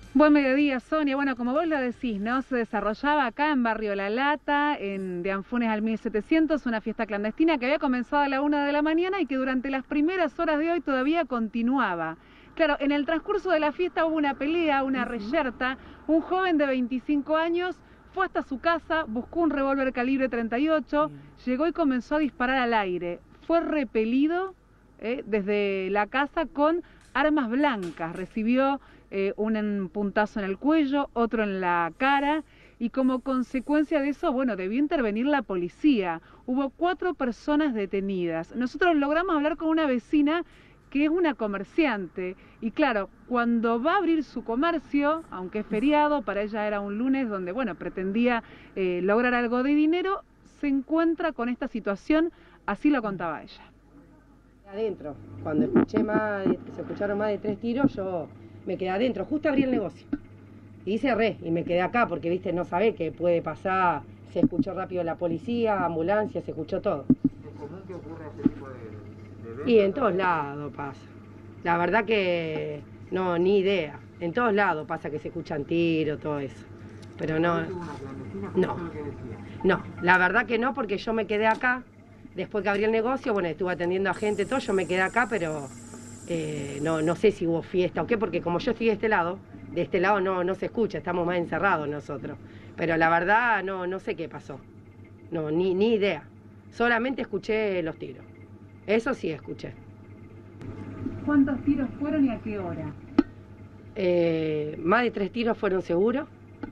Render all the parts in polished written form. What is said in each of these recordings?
Buen mediodía, Sonia. Bueno, como vos lo decís, ¿no? Se desarrollaba acá en Barrio La Lata, de Anfunes al 1700, una fiesta clandestina que había comenzado a la 1 de la mañana y que durante las primeras horas de hoy todavía continuaba. Claro, en el transcurso de la fiesta hubo una pelea, una reyerta. Un joven de 25 años fue hasta su casa, buscó un revólver calibre 38, llegó y comenzó a disparar al aire. Fue repelido desde la casa con armas blancas. Recibió un puntazo en el cuello, otro en la cara, y como consecuencia de eso, bueno, debió intervenir la policía. Hubo 4 personas detenidas. Nosotros logramos hablar con una vecina que es una comerciante, y claro, cuando va a abrir su comercio, aunque es feriado, para ella era un lunes donde, bueno, pretendía lograr algo de dinero, se encuentra con esta situación, así lo contaba ella. Adentro, cuando se escucharon más de 3 tiros, yo me quedé adentro, justo abrí el negocio y cerré y me quedé acá porque, viste, no sabe qué puede pasar. Se escuchó rápido la policía, ambulancia, se escuchó todo. ¿Es común que ocurra este tipo de eventos? Y en todos lados pasa. La verdad que no, ni idea. En todos lados pasa que se escuchan tiros, todo eso. Pero no. No, la verdad que no, porque yo me quedé acá. Después que abrí el negocio, bueno, estuve atendiendo a gente, todo, yo me quedé acá, pero no sé si hubo fiesta o qué, porque como yo estoy de este lado no se escucha, estamos más encerrados nosotros. Pero la verdad no sé qué pasó, no, ni idea. Solamente escuché los tiros, eso sí escuché. ¿Cuántos tiros fueron y a qué hora? Más de 3 tiros fueron seguros.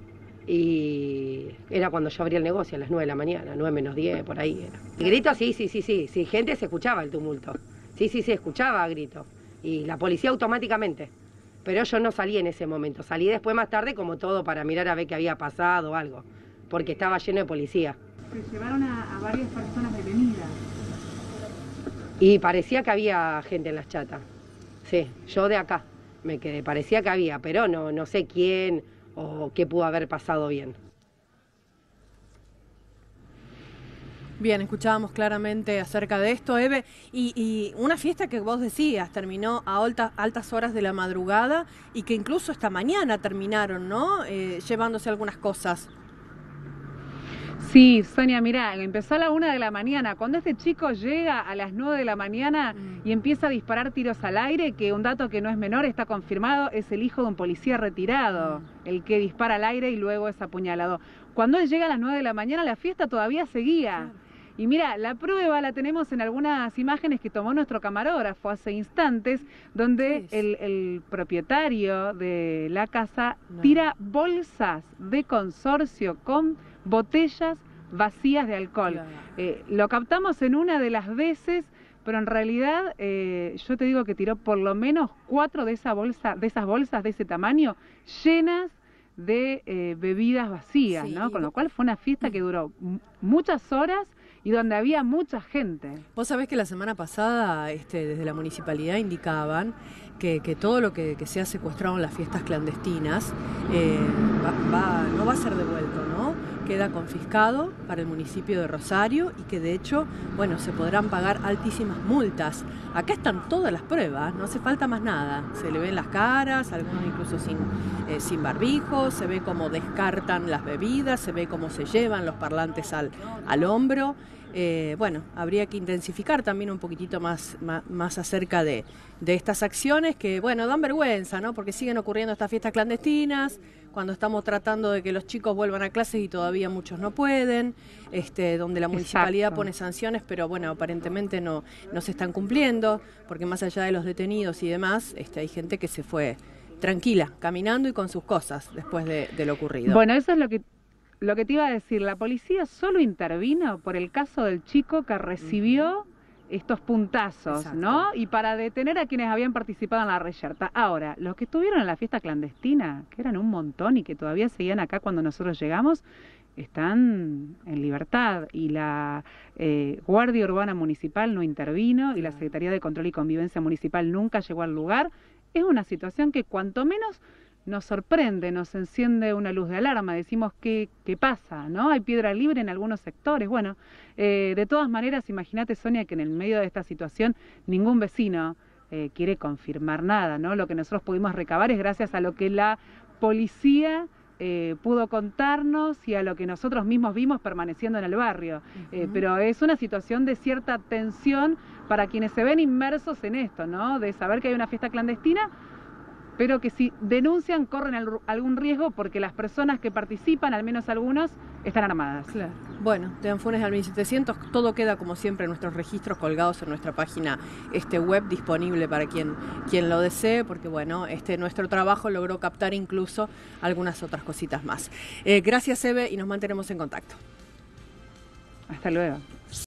Y era cuando yo abrí el negocio a las 9 de la mañana, 9 menos 10, por ahí era. Y gritos, sí, gente se escuchaba el tumulto. Sí, escuchaba gritos. Y la policía automáticamente. Pero yo no salí en ese momento, salí después más tarde como todo para mirar a ver qué había pasado o algo, porque estaba lleno de policía. Se llevaron a varias personas detenidas. Y parecía que había gente en las chatas. Sí, yo de acá me quedé, parecía que había, pero no sé quién o qué pudo haber pasado bien. Bien, escuchábamos claramente acerca de esto, Eve, y una fiesta que vos decías, terminó a altas horas de la madrugada y que incluso esta mañana terminaron, ¿no? Llevándose algunas cosas. Sí, Sonia, mirá, empezó a la 1 de la mañana. Cuando este chico llega a las 9 de la mañana y empieza a disparar tiros al aire, que un dato que no es menor, está confirmado, es el hijo de un policía retirado, el que dispara al aire y luego es apuñalado. Cuando él llega a las 9 de la mañana, la fiesta todavía seguía. Y mira, la prueba la tenemos en algunas imágenes que tomó nuestro camarógrafo hace instantes, donde el propietario de la casa tira bolsas de consorcio con botellas vacías de alcohol. Claro. Lo captamos en una de las veces, pero en realidad yo te digo que tiró por lo menos 4 de esas bolsas de ese tamaño, llenas de bebidas vacías, sí, ¿no? Con lo cual fue una fiesta que duró muchas horas y donde había mucha gente. Vos sabés que la semana pasada desde la municipalidad indicaban que todo lo que se ha secuestrado en las fiestas clandestinas no va a ser devuelto, ¿no? Queda confiscado para el municipio de Rosario y que de hecho, bueno, se podrán pagar altísimas multas. Acá están todas las pruebas, no hace falta más nada. Se le ven las caras, algunos incluso sin barbijo, se ve cómo descartan las bebidas, se ve cómo se llevan los parlantes al hombro. Bueno, habría que intensificar también un poquitito más acerca de estas acciones que, bueno, dan vergüenza, ¿no? Porque siguen ocurriendo estas fiestas clandestinas, cuando estamos tratando de que los chicos vuelvan a clases y todavía muchos no pueden, donde la municipalidad pone sanciones, pero bueno, aparentemente no se están cumpliendo, porque más allá de los detenidos y demás, hay gente que se fue tranquila, caminando y con sus cosas después de lo ocurrido. Bueno, eso es lo que te iba a decir. La policía solo intervino por el caso del chico que recibió estos puntazos, exacto, ¿no? Y para detener a quienes habían participado en la reyerta. Ahora, los que estuvieron en la fiesta clandestina, que eran un montón y que todavía seguían acá cuando nosotros llegamos, están en libertad. Y la Guardia Urbana Municipal no intervino y la Secretaría de Control y Convivencia Municipal nunca llegó al lugar. Es una situación que cuanto menos nos sorprende, nos enciende una luz de alarma, decimos ¿qué pasa? ¿No? Hay piedra libre en algunos sectores. Bueno, de todas maneras, imagínate, Sonia, que en el medio de esta situación ningún vecino quiere confirmar nada, ¿no? Lo que nosotros pudimos recabar es gracias a lo que la policía pudo contarnos y a lo que nosotros mismos vimos permaneciendo en el barrio. Pero es una situación de cierta tensión para quienes se ven inmersos en esto, ¿no? De saber que hay una fiesta clandestina, pero que si denuncian corren algún riesgo porque las personas que participan, al menos algunos, están armadas. Claro. Bueno, de Anfunes al 1700, todo queda como siempre en nuestros registros colgados en nuestra página web, disponible para quien lo desee, porque bueno, nuestro trabajo logró captar incluso algunas otras cositas más. Gracias, Eve, y nos mantenemos en contacto. Hasta luego.